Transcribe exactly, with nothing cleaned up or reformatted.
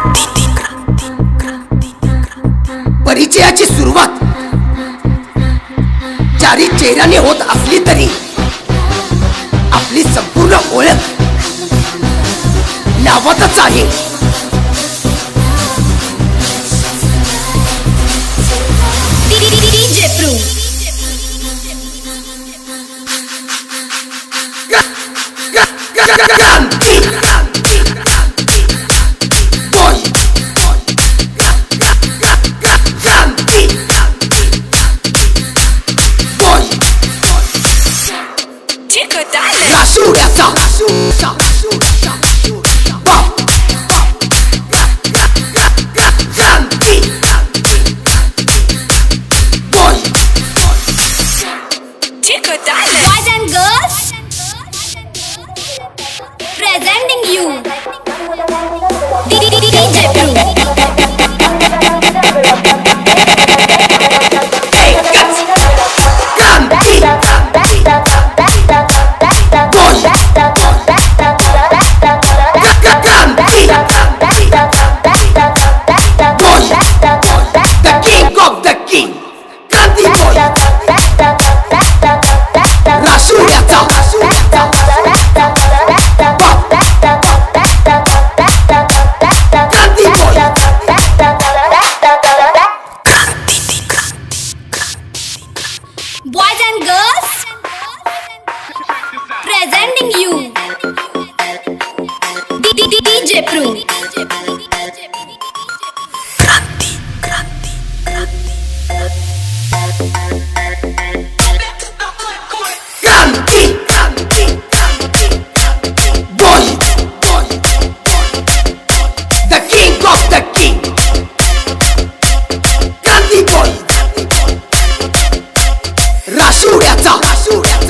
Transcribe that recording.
परिचयाची सुरुवात चारी चेहऱ्याने होत असली तरी आपली संपूर्ण ओळख नावातच आहे. DJ Pru Kranti boy Kranti boy रासुऱ्याचा बाप Kranti boy Boys and girls, presenting you DJ Pru. Kranti boy Kranti boy the king of the king Kranti boy रासुऱ्याचा बाप Kranti boy Boys and girls, presenting you DJ Pru. Kranti Kranti Kranti Kranti boy boy the king of the king Kranti boy रासुऱ्याचा